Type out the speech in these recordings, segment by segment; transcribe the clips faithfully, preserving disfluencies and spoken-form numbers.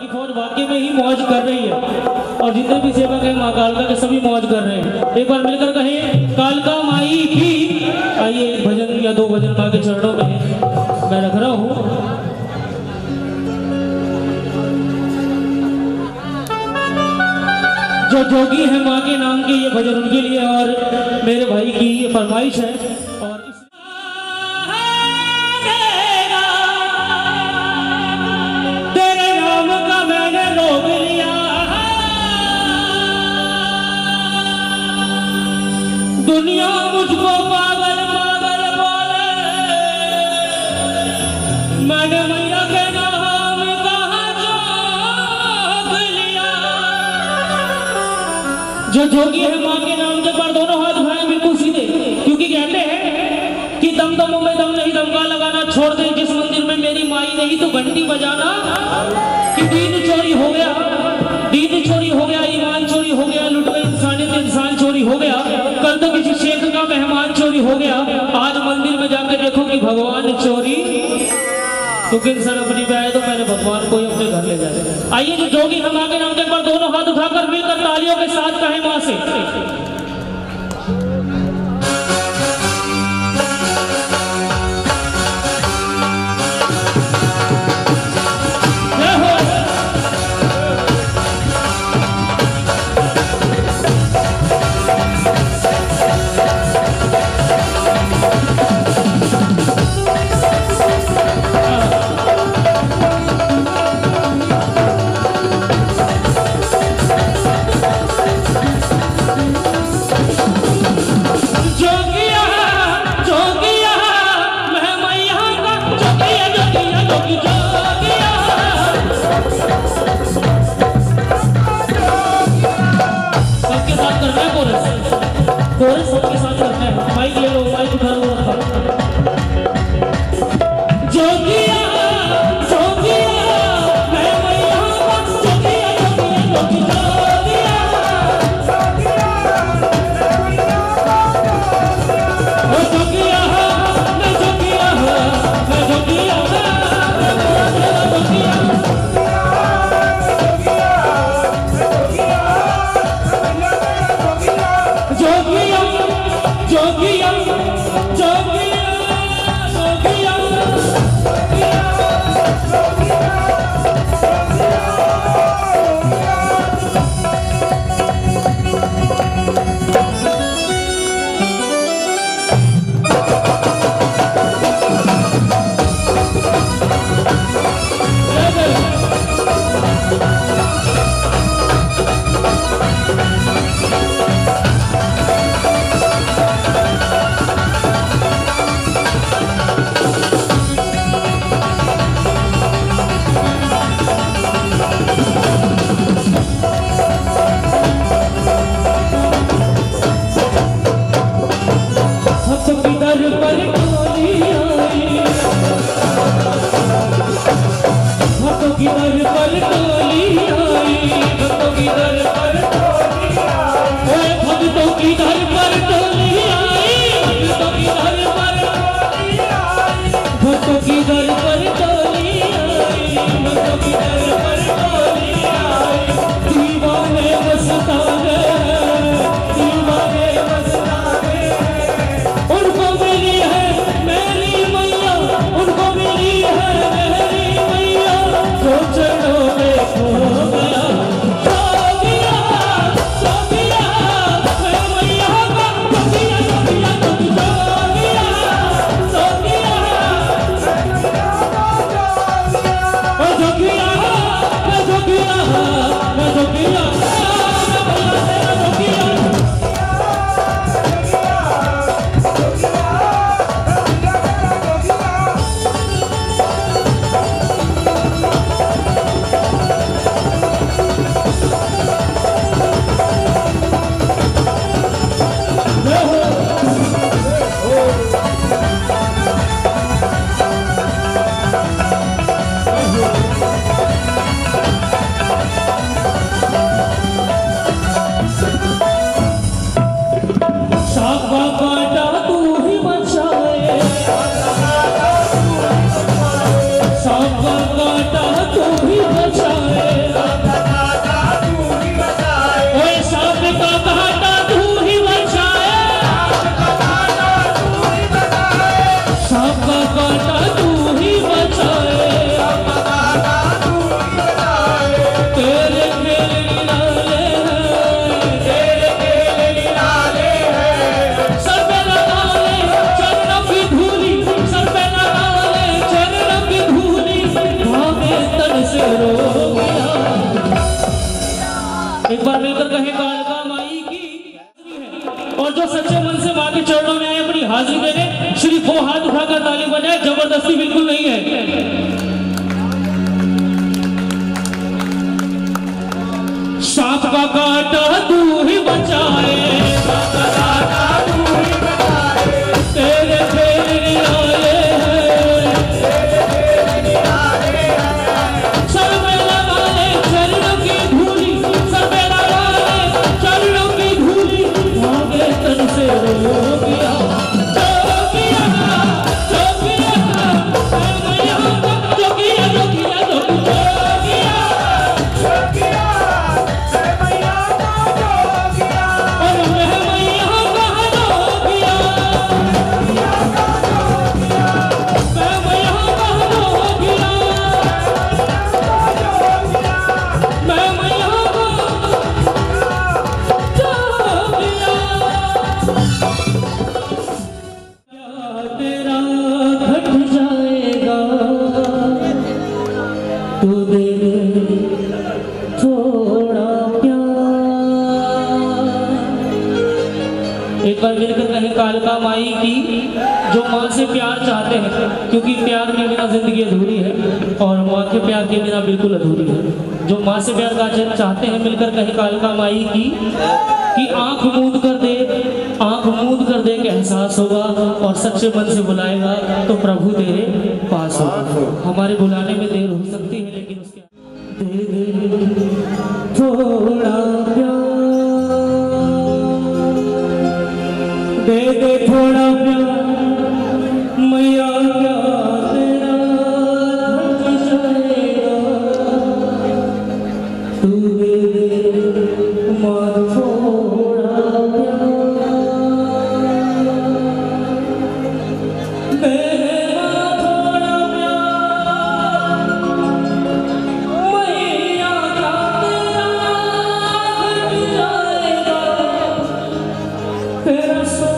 की फौज वाकई में ही मौज कर रही है और जितने भी सेवक हैं माँ कालका के सभी मौज कर रहे हैं। एक बार मिलकर कहें कालका माई की। आइए एक भजन या दो भजन माँ के चरणों में मैं रख रहा हूँ। जो जोगी है माँ के नाम के, ये भजन उनके लिए और मेरे भाई की ये फरमाइश है। और दुनिया मुझको पागल पागल बोले, मैंने मैया के नाम कहाँ जोग लिया। जो जोगी है माँ के नाम के पर दोनों हाथ उठाए बिल्कुल सीधे, क्योंकि कहते हैं कि दम दमों में दम नहीं दमका लगाना छोड़ दे जिस मंदिर में मेरी माई नहीं तो घंटी बजाना। कि दीन चोरी हो गया, दीन चोरी हो गया, ईमान चोरी हो गया, लुट गई इंसानियत, इंसान चोरी हो गया, कल तो किसी शेख का मेहमान चोरी हो गया, आज मंदिर में जाकर देखो कि भगवान चोरी। तो किन सर अपनी पे आए तो मैंने भगवान को ही अपने घर ले जाए। आइए जो जोगी हम आगे नाम के पर दोनों हाथ उठाकर मिलकर तालियों के साथ कहें मां से। कोरस सबके साथ करना है। माइक ले लो, माइक उठा लो। जोगिया जोगिया मैं मैया का जोगिया जोगिया जोगिया ओ जोगिया मैं जोगिया मैं जोगिया जोगिया जोगिया एक बार मिलकर कहे कालका माई की। और जो सच्चे मन से मां के चरणों में आए अपनी हाजिरी देने, सिर्फ वो हाथ उठाकर ताली बजाए, जबरदस्ती बिल्कुल नहीं है। सांप का काटा तू ही बचाए, सांप का काटा तू ही बचाए, तेरे तेरे निराले हैं, तेरे तेरे निराले हैं। सर में लगा ले चरणों की धूली, सर में लगा ले चरणों की धूली, भागे तन से रो गया, जो किया जो किया, मैया जो किया जो किया जो किया जो किया। एक बार मिलकर कहे कालका माई की। जो माँ से प्यार चाहते हैं, क्योंकि प्यार के बिना जिंदगी अधूरी है और माँ के प्यार के बिना बिल्कुल अधूरी है। जो माँ से प्यार का चाहते हैं, मिलकर कहे कालका माई की कि आंख मूंद कर दे, आंख मूंद कर दे कि एहसास होगा, और सच्चे मन से बुलाएगा तो प्रभु तेरे पास होगा। हमारे बुलाने में देर हो सकती है, लेकिन उसके दे दे थोड़ा प्यार, दे दे थोड़ा प्यार, मैया प्यार तेरा धड़ जाएगा, तू दे दे माँ थोड़ा प्यार, दे दे माँ थोड़ा प्यार, मैया तेरा धड़ जाएगा, तेरा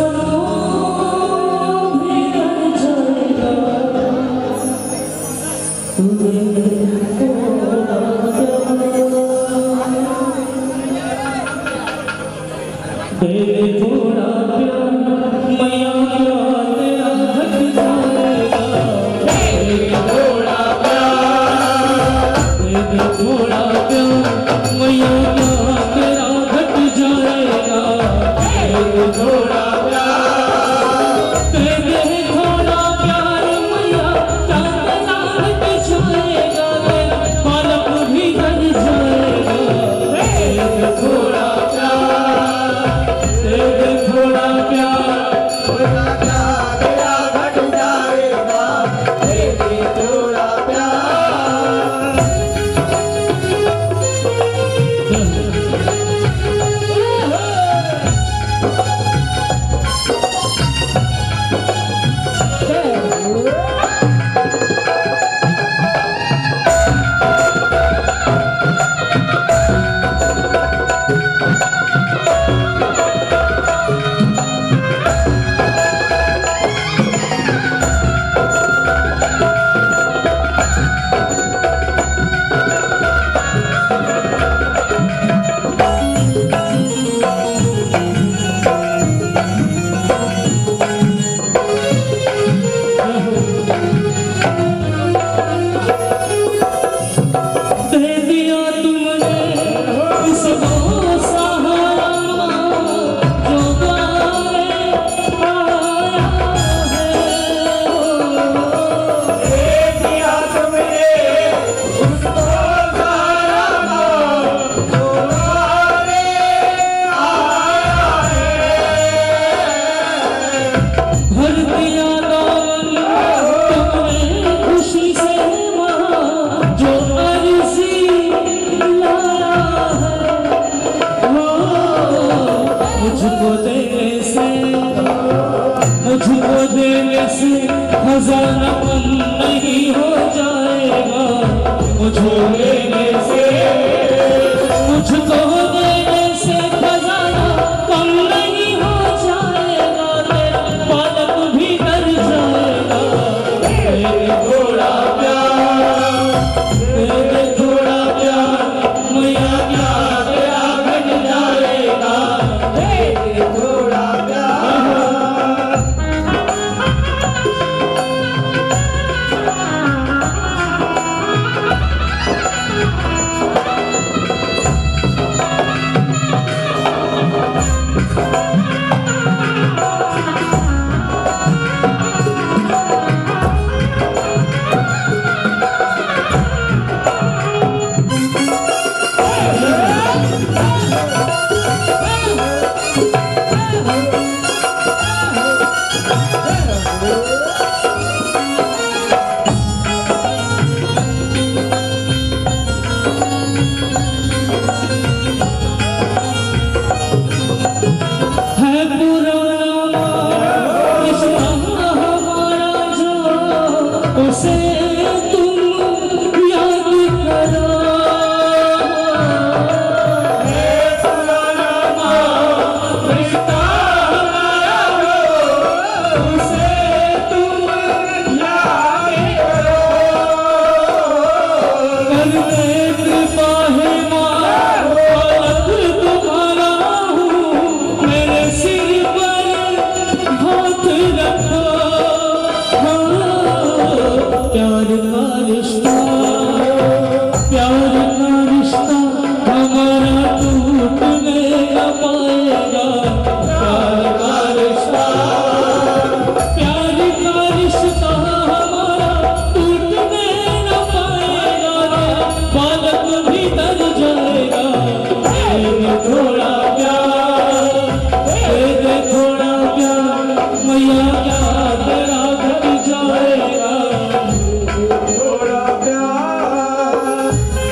खजाना कम नहीं हो जाएगा, मुझको लेने से मुझको देने से खजाना कम नहीं हो जाएगा, तेरा पालक भी कर जाएगा। तेरे थोड़ा प्यार, तेरे थोड़ा प्यार, मैया क्या तेरा रिश्ता हमारा टूटने न पाएगा, प्यार का रिश्ता, प्यार का रिश्ता हमारा टूटने न पाएगा, बालक भी तर जाएगा। थोड़ा प्यार दे दे, थोड़ा प्यार मैया, क्या तेरा घट जाएगा। थोड़ा प्यार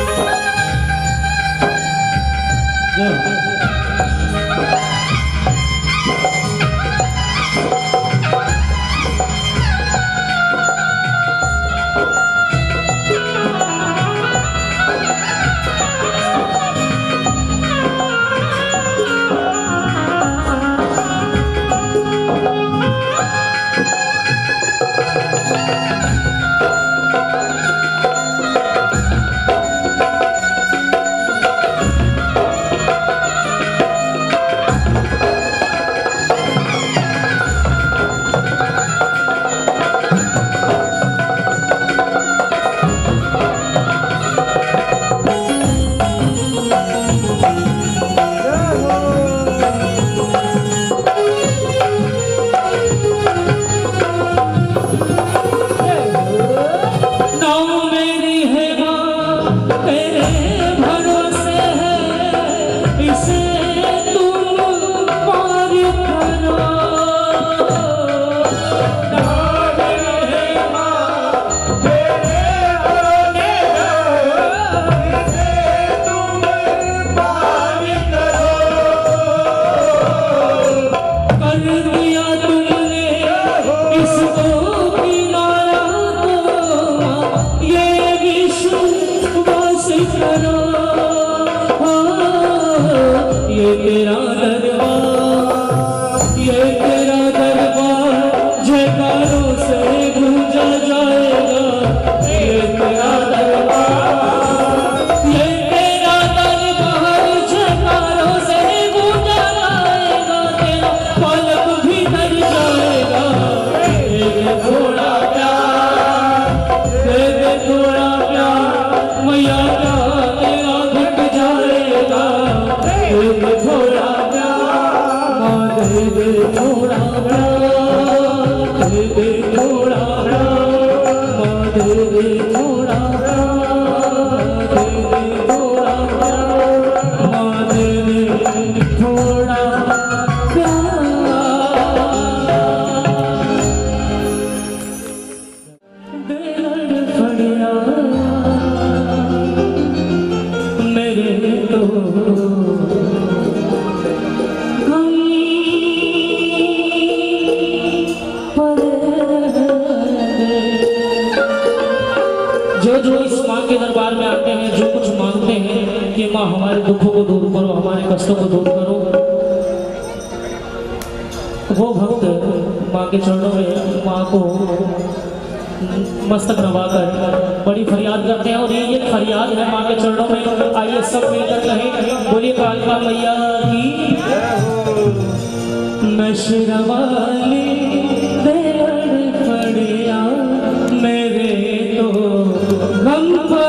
जो जो इस माँ के दरबार में आते हैं, जो कुछ मांगते हैं कि माँ हमारे दुखों को दूर करो, हमारे कष्टों को दूर करो, वो भक्त माँ के चरणों में माँ को मस्तक नवाकर बड़ी फरियाद करते हैं। और ये एक फरियाद है माँ के चरणों में। आइए सब मिलकर कहें, बोलिए कालिका मैया की। नशरवाली देवर पड़िया मेरे तो गम